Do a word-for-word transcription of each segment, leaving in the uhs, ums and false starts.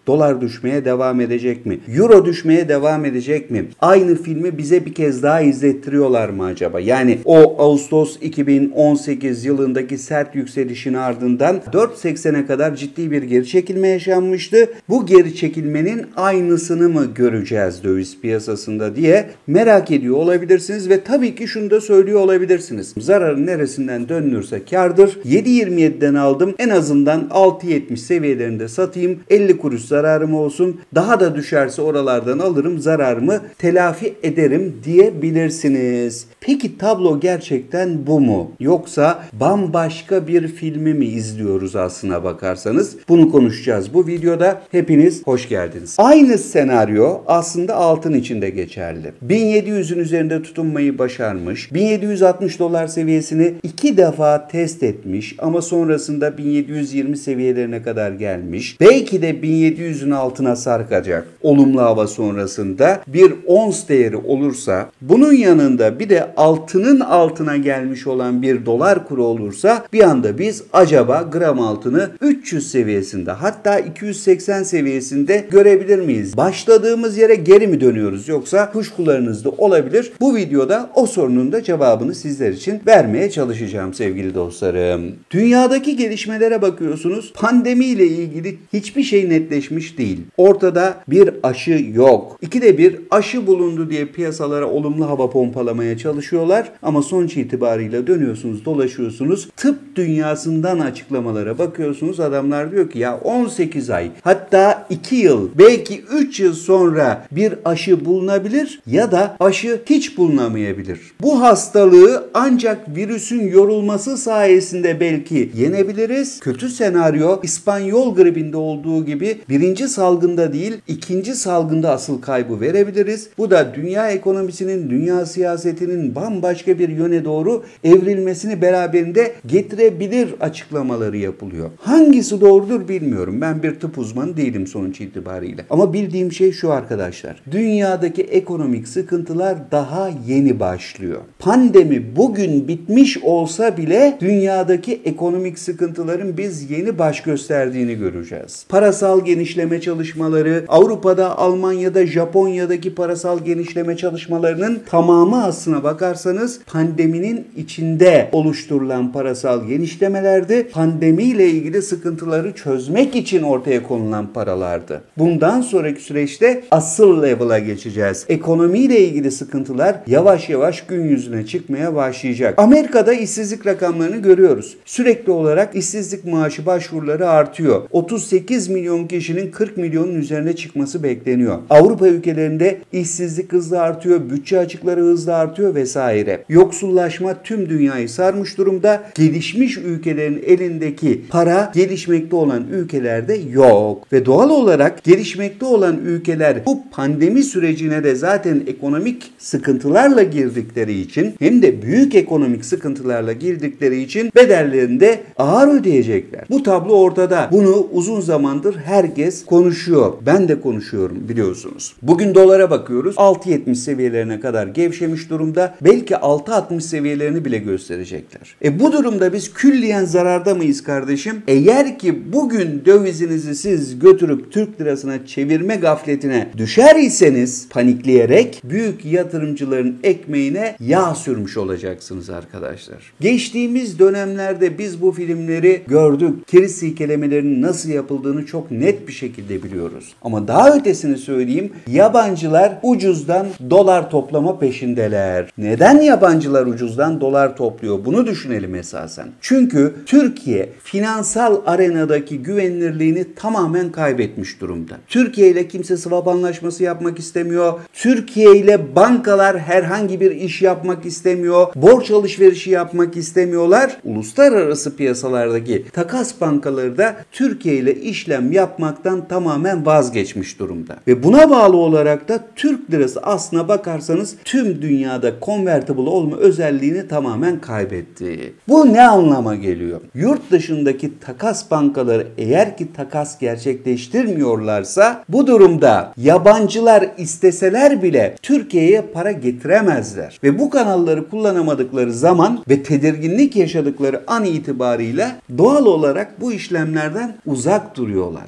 Dolar düşmeye devam edecek mi? Euro düşmeye devam edecek mi? Aynı filmi bize bir kez daha izlettiriyorlar mı acaba? Yani o Ağustos iki bin on sekiz yılındaki sert yükselişin ardından dört seksene kadar ciddi bir geri çekilme yaşanmıştı. Bu geri çekilmenin aynısını mı göreceğiz döviz piyasasında diye merak ediyor olabilirsiniz ve tabii ki şunu da söylüyor olabilirsiniz. Zararın neresinden dönülürse kârdır. yedi yirmi yediden aldım. En azından altı yetmiş seviyelerinde satayım. elli kuruş zararım olsun. Daha da düşerse oralardan alırım. Zararımı telafi ederim diyebilirsiniz. Peki tablo gerçekten bu mu? Yoksa bambaşka bir filmi mi izliyoruz aslına bakarsanız? Bunu konuşacağız bu videoda. Hepiniz hoş geldiniz. Aynı senaryo aslında altın için de geçerli. bin yedi yüzün üzerinde tutunmayı başarmış. bin yedi yüz altmış dolar seviyesini iki defa test etmiş ama sonrasında bin yedi yüz yirmi seviyelerine kadar gelmiş. Belki de bin yedi yüzün altına sarkacak. Olumlu hava sonrasında bir ons değeri olursa, bunun yanında bir de altının altına gelmiş olan bir dolar kuru olursa bir anda biz acaba gram altını üç yüz seviyesinde hatta iki yüz seksen seviyesinde görebilir miyiz? Başladığımız yere geri mi dönüyoruz yoksa kuşkularınız da olabilir. Bu videoda o sorunun da cevabını sizler için vermeye çalışacağım sevgili dostlarım. Dünyadaki gelişmelere bakıyorsunuz. Pandemiyle ilgili hiçbir şey netleşmiş değil. Ortada bir aşı yok. İkide bir aşı bulundu diye piyasalara olumlu hava pompalamaya çalışıyorlar ama sonuç itibarıyla dönüyorsunuz, dolaşıyorsunuz. Tıp dünyasından açıklamalara bakıyorsunuz. Adamlar diyor ki ya on sekiz ay hatta iki yıl belki üç yıl sonra bir aşı bulunabilir ya da aşı hiç bulunamayabilir. Bu hastalığı ancak virüsün yorulması sayesinde belki yenebiliriz. Kötü senaryo İspanyol gribinde olduğu gibi birinci salgında değil ikinci salgında asıl kaybı verebiliriz. Bu da dünya ekonomisinin, dünya siyasetinin bambaşka bir yöne doğru evrilmesini beraberinde getirebilir açıklamaları yapılıyor. Hangisi doğrudur bilmiyorum. Ben bir tıp uzmanı değilim sonuç itibariyle. Ama bildiğim şey şu arkadaşlar. Dünyadaki ekonomik sıkıntılar daha yeni başlıyor. Pandemi bugün bitmiş olsa bile dünyadaki ekonomik sıkıntıların biz yeni baş gösterdiğini göreceğiz. Parasal genişleme çalışmaları, Avrupa'da, Almanya'da, Japonya'daki parasal genişleme çalışmalarının tamamı aslına bakarsanız pandeminin içinde oluşturulan parasal genişlemelerdi. Pandemiyle ilgili sıkıntıları çözmek için ortaya konulan paralardı. Bundan sonraki süreçte asıl level'a geçeceğiz. Ekonomiyle ilgili sıkıntılar yavaş yavaş gün yüzüne çıkmaya başlayacak. Amerika'da işsizlik rakamlarını görüyoruz. Sürekli olarak işsizlik maaşı başvuruları artıyor. otuz sekiz milyon kişinin kırk milyonun üzerine çıkması bekleniyor. Avrupa ülkelerinde işsizlik hızla artıyor, bütçe açıkları hızla artıyor vesaire. Yoksullaşma tüm dünyayı sarmış durumda. Gelişmiş ülkelerin elindeki para gelişmekte olan ülkelerde yok. Ve doğal olarak gelişmekte olan ülkeler bu pandemi sürecine de zaten ekonomik sıkıntılarla girdikleri için hem de büyük ekonomik sıkıntılarla girdikleri için bedellerini de ağır ödeyecekler. Bu tablo ortada. Bunu uzun zamandır herkes konuşuyor. Ben de konuşuyorum biliyorsunuz. Bugün dolara bakıyoruz. altı yetmiş seviyelerine kadar gevşemiş durumda. Belki altı altmış seviyelerini bile gösterecekler. E bu durumda biz külliyen zararda mıyız kardeşim? Eğer ki bugün dövizinizi siz götürüp Türk lirasına çevirme gafletine düşer iseniz panikleyerek büyük yatırımcıların ekmeğine yağ sürmüş olacaksınız arkadaşlar. Geçtiğimiz dönemlerde biz bu filmleri gördük. Keriz silkelemelerinin nasıl yapıldığını çok net bir şekilde biliyoruz. Ama daha ötesini söyleyeyim. Yabancılar ucuzdan dolar toplama peşindeler. Neden yabancılar ucuzdan dolar topluyor? Bunu düşünelim esasen. Çünkü Türkiye finansal arenadaki güvenilirliğini tamamen kaybetmiş durumda. Türkiye ile kimse swap anlaşması yapmak istemiyor. Türkiye ile bankalar herhangi bir iş yapmak istemiyor. Borç alışverişi yapmak istemiyorlar. Uluslararası piyasalardaki takas bankaları da Türkiye ile işlem yapmaktan tamamen vazgeçmiş durumda. Ve buna bağlı olarak da Türk lirası aslına bakarsanız tüm dünyada convertible olma özelliğini tamamen kaybetti. Bu ne anlama geliyor? Yurt dışındaki takas bankaları eğer ki takas gerçekleştirmiyorlarsa bu durumda yabancılar isteseler bile Türkiye'ye para getiremezler. Ve bu kanalları kullanamadıkları zaman ve tedirginlik yaşadıkları an itibarıyla doğal olarak bu işlemlerden uzak duruyorlar. Türkiye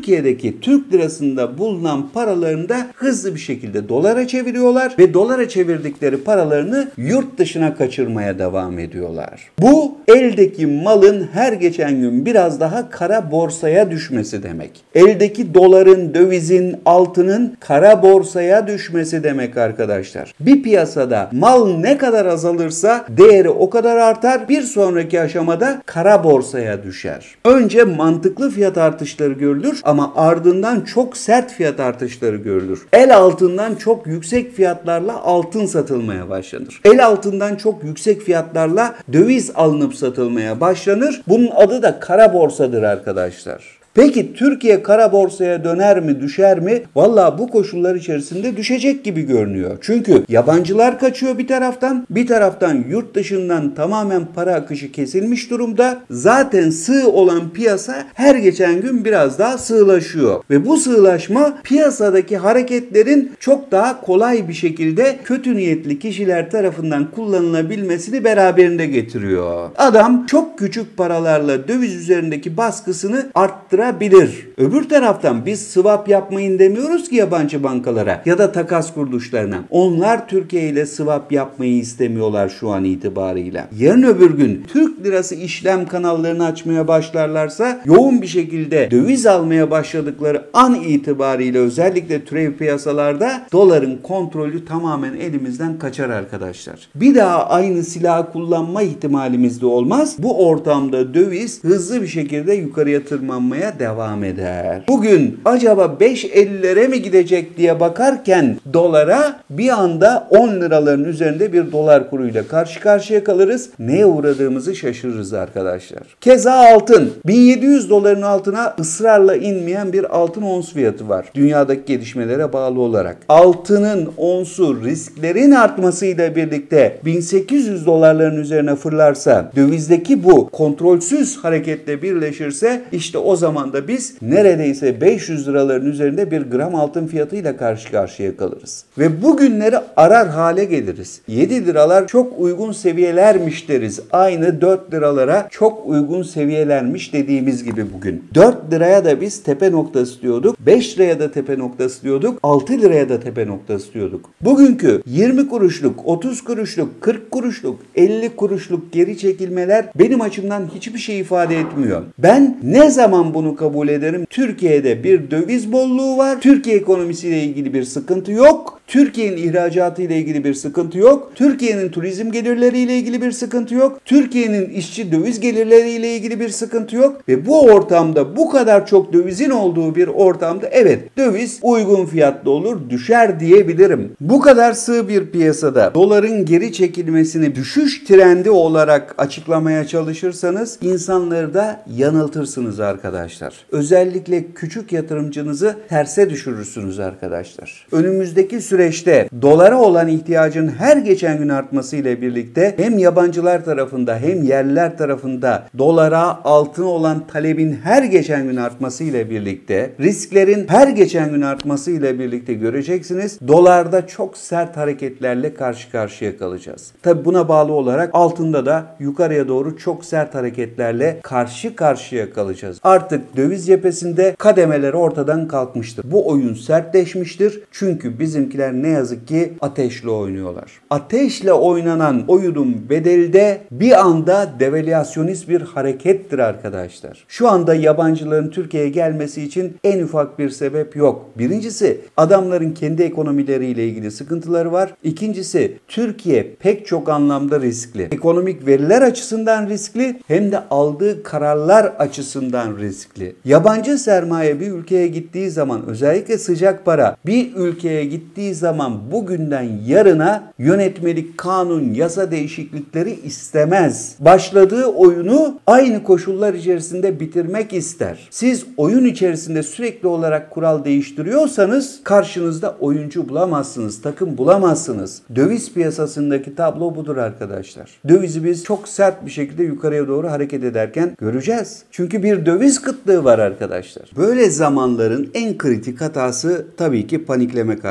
Türkiye'deki Türk lirasında bulunan paralarını da hızlı bir şekilde dolara çeviriyorlar ve dolara çevirdikleri paralarını yurt dışına kaçırmaya devam ediyorlar. Bu eldeki malın her geçen gün biraz daha kara borsaya düşmesi demek. Eldeki doların, dövizin, altının kara borsaya düşmesi demek arkadaşlar. Bir piyasada mal ne kadar azalırsa değeri o kadar artar. Bir sonraki aşamada kara borsaya düşer. Önce mantıklı fiyat artışları görülür ama ardından çok sert fiyat artışları görülür. El altından çok yüksek fiyatlarla altın satılmaya başlanır. El altından çok yüksek fiyatlarla döviz alınıp satılmaya başlanır. Bunun adı da kara borsadır arkadaşlar. Peki Türkiye kara borsaya döner mi, düşer mi? Vallahi bu koşullar içerisinde düşecek gibi görünüyor. Çünkü yabancılar kaçıyor bir taraftan, bir taraftan yurt dışından tamamen para akışı kesilmiş durumda. Zaten sığ olan piyasa her geçen gün biraz daha sığlaşıyor. Ve bu sığlaşma piyasadaki hareketlerin çok daha kolay bir şekilde kötü niyetli kişiler tarafından kullanılabilmesini beraberinde getiriyor. Adam çok küçük paralarla döviz üzerindeki baskısını arttırabilir. Öbür taraftan biz swap yapmayın demiyoruz ki yabancı bankalara ya da takas kuruluşlarına. Onlar Türkiye ile swap yapmayı istemiyorlar şu an itibarıyla. Yarın öbür gün Türk lirası işlem kanallarını açmaya başlarlarsa yoğun bir şekilde döviz almaya başladıkları an itibariyle özellikle türev piyasalarda doların kontrolü tamamen elimizden kaçar arkadaşlar. Bir daha aynı silahı kullanma ihtimalimiz de olmaz. Bu ortamda döviz hızlı bir şekilde yukarıya tırmanmaya devam eder. Bugün acaba beş ellilere mi gidecek diye bakarken dolara bir anda on liraların üzerinde bir dolar kuruyla karşı karşıya kalırız. Neye uğradığımızı şaşırırız arkadaşlar. Keza altın. bin yedi yüz doların altına ısrarla inmeyen bir altın ons fiyatı var. Dünyadaki gelişmelere bağlı olarak. Altının onsu risklerin artmasıyla birlikte bin sekiz yüz dolarların üzerine fırlarsa, dövizdeki bu kontrolsüz hareketle birleşirse işte o zaman da biz neredeyse beş yüz liraların üzerinde bir gram altın fiyatıyla karşı karşıya kalırız. Ve bugünleri arar hale geliriz. yedi liralar çok uygun seviyelermiş deriz. Aynı dört liralara çok uygun seviyelermiş dediğimiz gibi bugün. dört liraya da biz tepe noktası diyorduk. beş liraya da tepe noktası diyorduk. altı liraya da tepe noktası diyorduk. Bugünkü yirmi kuruşluk, otuz kuruşluk, kırk kuruşluk, elli kuruşluk geri çekilmeler benim açımdan hiçbir şey ifade etmiyor. Ben ne zaman bunu kabul ederim? Türkiye'de bir döviz bolluğu var. Türkiye ekonomisiyle ilgili bir sıkıntı yok. Türkiye'nin ihracatı ile ilgili bir sıkıntı yok. Türkiye'nin turizm gelirleri ile ilgili bir sıkıntı yok. Türkiye'nin işçi döviz gelirleri ile ilgili bir sıkıntı yok. Ve bu ortamda bu kadar çok dövizin olduğu bir ortamda evet döviz uygun fiyatlı olur, düşer diyebilirim. Bu kadar sığ bir piyasada doların geri çekilmesini düşüş trendi olarak açıklamaya çalışırsanız insanları da yanıltırsınız arkadaşlar. Özellikle küçük yatırımcınızı terse düşürürsünüz arkadaşlar. Önümüzdeki süreçte dolara olan ihtiyacın her geçen gün artmasıyla birlikte hem yabancılar tarafında hem yerliler tarafında dolara, altına olan talebin her geçen gün artmasıyla birlikte, risklerin her geçen gün artmasıyla birlikte göreceksiniz. Dolarda çok sert hareketlerle karşı karşıya kalacağız. Tabi buna bağlı olarak altında da yukarıya doğru çok sert hareketlerle karşı karşıya kalacağız. Artık döviz cephesinde kademeler ortadan kalkmıştır. Bu oyun sertleşmiştir. Çünkü bizimkiler ne yazık ki ateşle oynuyorlar. Ateşle oynanan oyunun bedeli de bir anda devalüasyonist bir harekettir arkadaşlar. Şu anda yabancıların Türkiye'ye gelmesi için en ufak bir sebep yok. Birincisi adamların kendi ekonomileriyle ilgili sıkıntıları var. İkincisi Türkiye pek çok anlamda riskli. Ekonomik veriler açısından riskli hem de aldığı kararlar açısından riskli. Yabancı sermaye bir ülkeye gittiği zaman özellikle sıcak para bir ülkeye gittiği zaman bugünden yarına yönetmelik, kanun, yasa değişiklikleri istemez. Başladığı oyunu aynı koşullar içerisinde bitirmek ister. Siz oyun içerisinde sürekli olarak kural değiştiriyorsanız karşınızda oyuncu bulamazsınız, takım bulamazsınız. Döviz piyasasındaki tablo budur arkadaşlar. Dövizi biz çok sert bir şekilde yukarıya doğru hareket ederken göreceğiz. Çünkü bir döviz kıtlığı var arkadaşlar. Böyle zamanların en kritik hatası tabii ki paniklemek arkadaşlar.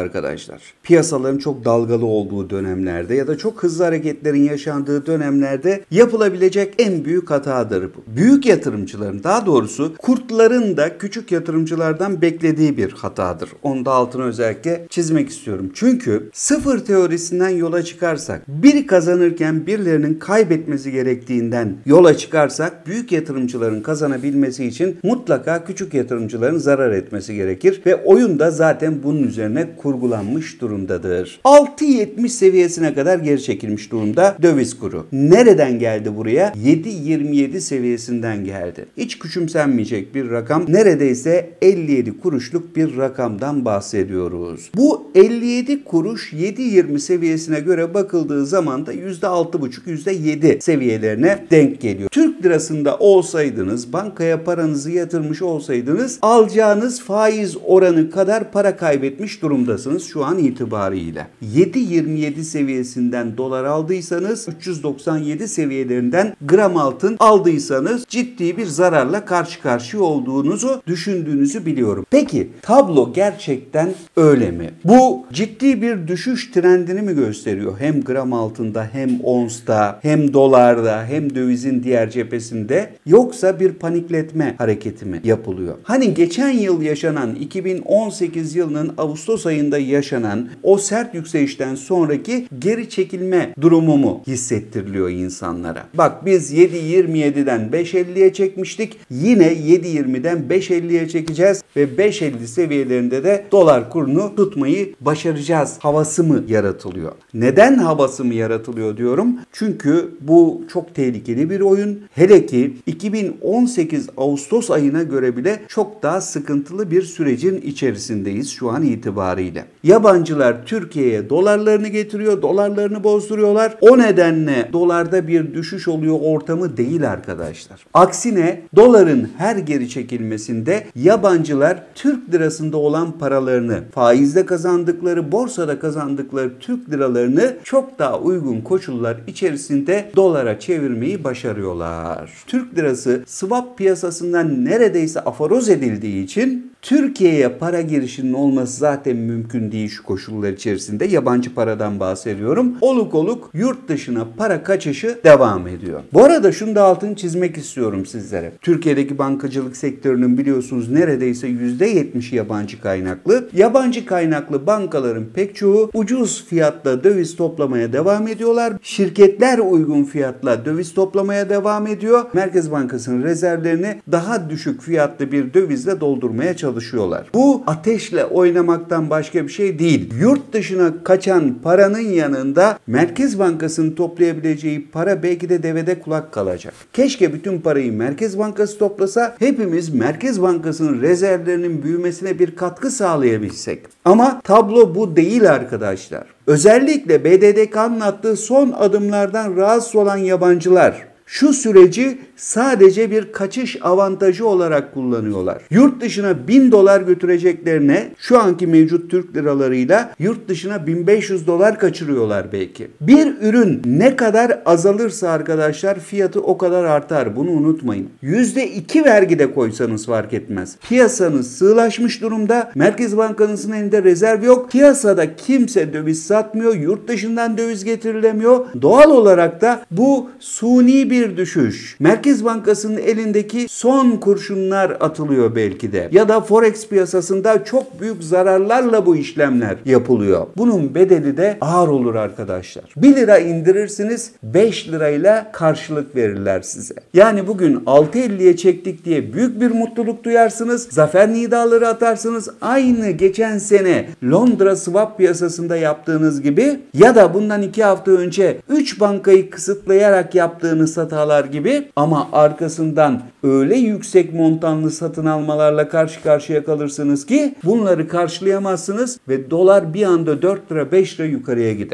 arkadaşlar. Piyasaların çok dalgalı olduğu dönemlerde ya da çok hızlı hareketlerin yaşandığı dönemlerde yapılabilecek en büyük hatadır bu. Büyük yatırımcıların, daha doğrusu kurtların da küçük yatırımcılardan beklediği bir hatadır. Onu da altını özellikle çizmek istiyorum. Çünkü sıfır teorisinden yola çıkarsak, biri kazanırken birilerinin kaybetmesi gerektiğinden yola çıkarsak, büyük yatırımcıların kazanabilmesi için mutlaka küçük yatırımcıların zarar etmesi gerekir ve oyun da zaten bunun üzerine kurgulanmış durumdadır. altı yetmiş seviyesine kadar geri çekilmiş durumda döviz kuru. Nereden geldi buraya? yedi yirmi yedi seviyesinden geldi. Hiç küçümsenmeyecek bir rakam. Neredeyse elli yedi kuruşluk bir rakamdan bahsediyoruz. Bu elli yedi kuruş yedi yirmi seviyesine göre bakıldığı zaman da yüzde altı buçuk yüzde yedi seviyelerine denk geliyor. Türk lirasında olsaydınız, bankaya paranızı yatırmış olsaydınız, alacağınız faiz oranı kadar para kaybetmiş durumdasınız şu an itibariyle. yedi yirmi yedi seviyesinden dolar aldıysanız, üç yüz doksan yedi seviyelerinden gram altın aldıysanız ciddi bir zararla karşı karşıya olduğunuzu düşündüğünüzü biliyorum. Peki tablo gerçekten öyle mi? Bu ciddi bir düşüş trendini mi gösteriyor? Hem gram altında, hem onsta, hem dolarda, hem dövizin diğer cephesinde, yoksa bir panikletme hareketi mi yapılıyor? Hani geçen yıl yaşanan, iki bin on sekiz yılının Ağustos ayında yaşanan o sert yükselişten sonraki geri çekilme durumu mu hissettiriliyor insanlara? Bak biz yedi yirmi yediden beş elliye çekmiştik. Yine yedi yirmiden beş elliye çekeceğiz ve beş elli seviyelerinde de dolar kurunu tutmayı başaracağız havası mı yaratılıyor? Neden havası mı yaratılıyor diyorum? Çünkü bu çok tehlikeli bir oyun. Hele ki iki bin on sekiz Ağustos ayına göre bile çok daha sıkıntılı bir sürecin içerisindeyiz şu an itibariyle. Yabancılar Türkiye'ye dolarlarını getiriyor, dolarlarını bozduruyorlar. O nedenle dolarda bir düşüş oluyor ortamı değil arkadaşlar. Aksine doların her geri çekilmesinde yabancılar Türk lirasında olan paralarını, faizde kazandıkları, borsada kazandıkları Türk liralarını çok daha uygun koşullar içerisinde dolara çevirmeyi başarıyorlar. Türk lirası swap piyasasından neredeyse aforoz edildiği için Türkiye'ye para girişinin olması zaten mümkün değil şu koşullar içerisinde. Yabancı paradan bahsediyorum. Oluk oluk yurt dışına para kaçışı devam ediyor. Bu arada şunu da altını çizmek istiyorum sizlere. Türkiye'deki bankacılık sektörünün biliyorsunuz neredeyse yüzde yetmişi yabancı kaynaklı. Yabancı kaynaklı bankaların pek çoğu ucuz fiyatla döviz toplamaya devam ediyorlar. Şirketler uygun fiyatla döviz toplamaya devam ediyor. Merkez Bankası'nın rezervlerini daha düşük fiyatlı bir dövizle doldurmaya çalışıyorlar. Bu ateşle oynamaktan başka bir şey değil. Yurt dışına kaçan paranın yanında Merkez Bankası'nın toplayabileceği para belki de devede kulak kalacak. Keşke bütün parayı Merkez Bankası toplasa, hepimiz Merkez Bankası'nın rezervlerinin büyümesine bir katkı sağlayabilsek. Ama tablo bu değil arkadaşlar. Özellikle B D D K'nın attığı son adımlardan rahatsız olan yabancılar şu süreci sadece bir kaçış avantajı olarak kullanıyorlar. Yurt dışına bin dolar götüreceklerine şu anki mevcut Türk liralarıyla yurt dışına bin beş yüz dolar kaçırıyorlar belki. Bir ürün ne kadar azalırsa arkadaşlar fiyatı o kadar artar. Bunu unutmayın. yüzde iki vergi de koysanız fark etmez. Piyasanız sığlaşmış durumda. Merkez Bankası'nın elinde rezerv yok. Piyasada kimse döviz satmıyor. Yurt dışından döviz getirilemiyor. Doğal olarak da bu suni bir bir düşüş. Merkez Bankası'nın elindeki son kurşunlar atılıyor belki de. Ya da Forex piyasasında çok büyük zararlarla bu işlemler yapılıyor. Bunun bedeli de ağır olur arkadaşlar. bir lira indirirsiniz, beş lirayla karşılık verirler size. Yani bugün altı elliye çektik diye büyük bir mutluluk duyarsınız. Zafer nidaları atarsınız. Aynı geçen sene Londra swap piyasasında yaptığınız gibi ya da bundan iki hafta önce üç bankayı kısıtlayarak yaptığınız hatalar gibi, ama arkasından öyle yüksek montanlı satın almalarla karşı karşıya kalırsınız ki bunları karşılayamazsınız ve dolar bir anda dört lira beş lira yukarıya gider.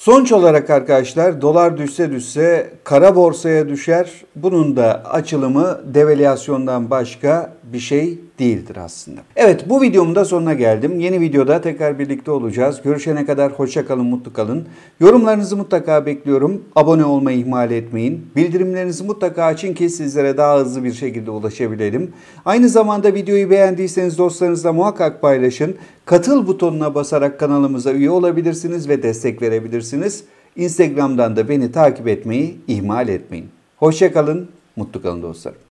Sonuç olarak arkadaşlar dolar düşse düşse kara borsaya düşer. Bunun da açılımı devalüasyondan başka bir şey değildir aslında. Evet, bu videomun da sonuna geldim. Yeni videoda tekrar birlikte olacağız. Görüşene kadar hoşça kalın, mutlu kalın. Yorumlarınızı mutlaka bekliyorum. Abone olmayı ihmal etmeyin. Bildirimlerinizi mutlaka açın ki sizlere daha hızlı bir şekilde ulaşabilelim. Aynı zamanda videoyu beğendiyseniz dostlarınızla muhakkak paylaşın. Katıl butonuna basarak kanalımıza üye olabilirsiniz ve destek verebilirsiniz. Instagram'dan da beni takip etmeyi ihmal etmeyin. Hoşça kalın, mutlu kalın dostlarım.